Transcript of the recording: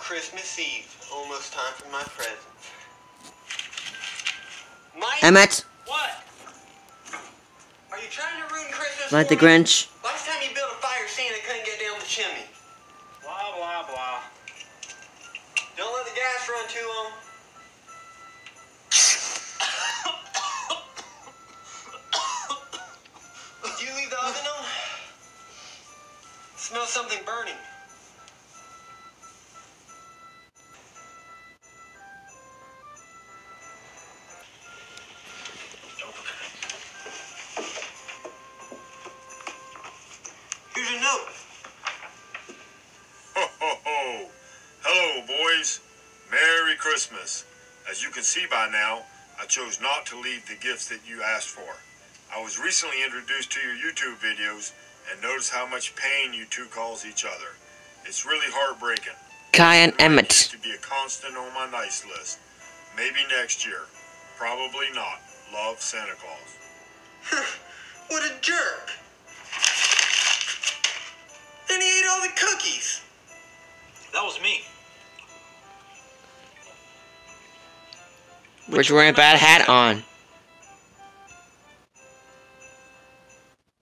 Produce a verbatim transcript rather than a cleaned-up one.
Christmas Eve. Almost time for my presents. Mike? Emmett? What? Are you trying to ruin Christmas Like for the me? Grinch? Last time you built a fire, Santa couldn't get down the chimney. Blah, blah, blah. Don't let the gas run too long. Did you leave the oven on? Smell something burning. Here's a note. Ho, ho, ho. Hello, boys. Merry Christmas. As you can see by now, I chose not to leave the gifts that you asked for. I was recently introduced to your YouTube videos and noticed how much pain you two cause each other. It's really heartbreaking. Kai and I'd like Emmett. you to be a constant on my nice list. Maybe next year. Probably not. Love, Santa Claus. What a jerk. And he ate all the cookies. That was me. Which wearing a bad hat on.